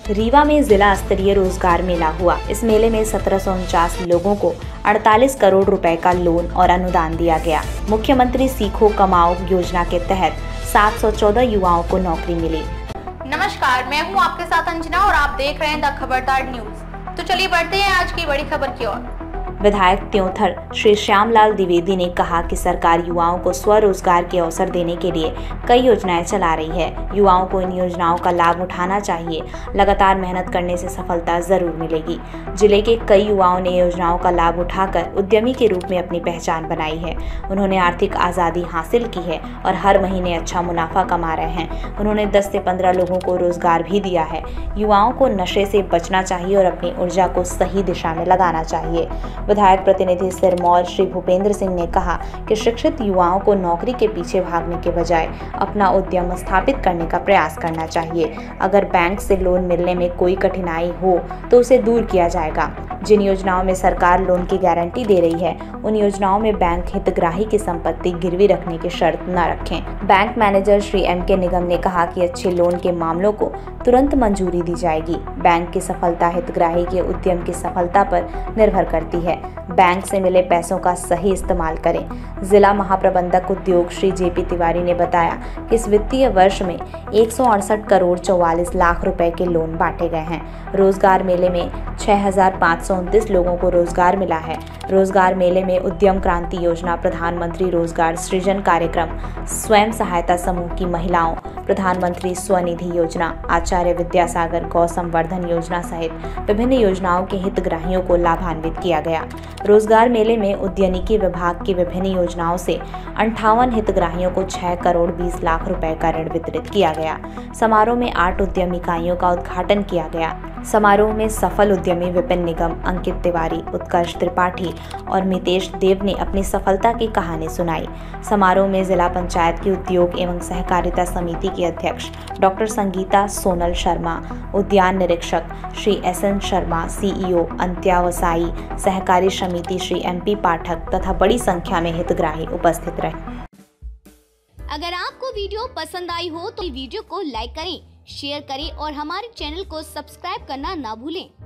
रीवा में जिला स्तरीय रोजगार मेला हुआ। इस मेले में 1749 लोगों को 48 करोड़ रुपए का लोन और अनुदान दिया गया। मुख्यमंत्री सीखो कमाओ योजना के तहत 714 युवाओं को नौकरी मिली। नमस्कार, मैं हूं आपके साथ अंजना और आप देख रहे हैं द खबरदार न्यूज। तो चलिए बढ़ते हैं आज की बड़ी खबर की ओर। विधायक त्योंथर श्री श्यामलाल द्विवेदी ने कहा कि सरकार युवाओं को स्वरोजगार के अवसर देने के लिए कई योजनाएं चला रही है। युवाओं को इन योजनाओं का लाभ उठाना चाहिए। लगातार मेहनत करने से सफलता जरूर मिलेगी। जिले के कई युवाओं ने योजनाओं का लाभ उठाकर उद्यमी के रूप में अपनी पहचान बनाई है। उन्होंने आर्थिक आज़ादी हासिल की है और हर महीने अच्छा मुनाफा कमा रहे हैं। उन्होंने 10 से 15 लोगों को रोजगार भी दिया है। युवाओं को नशे से बचना चाहिए और अपनी ऊर्जा को सही दिशा में लगाना चाहिए। विधायक प्रतिनिधि सिरमौर श्री भूपेंद्र सिंह ने कहा कि शिक्षित युवाओं को नौकरी के पीछे भागने के बजाय अपना उद्यम स्थापित करने का प्रयास करना चाहिए। अगर बैंक से लोन मिलने में कोई कठिनाई हो तो उसे दूर किया जाएगा। जिन योजनाओं में सरकार लोन की गारंटी दे रही है, उन योजनाओं में बैंक हितग्राही की संपत्ति गिरवी रखने की शर्त न रखें। Bank manager Shri M.K. निगम ने कहा कि अच्छे लोन के मामलों को तुरंत मंजूरी दी जाएगी। बैंक की सफलता हितग्राही के उद्यम की सफलता पर निर्भर करती है। बैंक से मिले पैसों का सही इस्तेमाल करें। जिला महाप्रबंधक उद्योग श्री J.P. तिवारी ने बताया कि इस वित्तीय वर्ष में 168 करोड़ 44 लाख रुपए के लोन बांटे गए हैं। रोजगार मेले में 6,529 लोगों को रोजगार मिला है। रोजगार मेले में उद्यम क्रांति योजना, प्रधानमंत्री रोजगार सृजन कार्यक्रम, स्वयं सहायता समूह की महिलाओं, प्रधानमंत्री स्वनिधि योजना, आचार्य विद्यासागर गौ संवर्धन योजना सहित विभिन्न योजनाओं के हितग्राहियों को लाभान्वित किया गया। रोजगार मेले में उद्यानिकी विभाग की विभिन्न योजनाओं से 58 हितग्राहियों को 6 करोड़ 20 लाख रुपए का ऋण वितरित किया गया। समारोह में 8 उद्यम इकाइयों का उद्घाटन किया गया। समारोह में सफल उद्यमी विपिन निगम, अंकित तिवारी, उत्कर्ष त्रिपाठी और मितेश देव ने अपनी सफलता की कहानी सुनाई। समारोह में जिला पंचायत की उद्योग एवं सहकारिता समिति की अध्यक्ष डॉक्टर संगीता सोनल शर्मा, उद्यान निरीक्षक श्री SN शर्मा, CEO अंत्यावसायी सहकारी समिति श्री MP पाठक तथा बड़ी संख्या में हितग्राही उपस्थित रहे। अगर आपको वीडियो पसंद आई हो तो वीडियो को लाइक करें, शेयर करें और हमारे चैनल को सब्सक्राइब करना ना भूलें।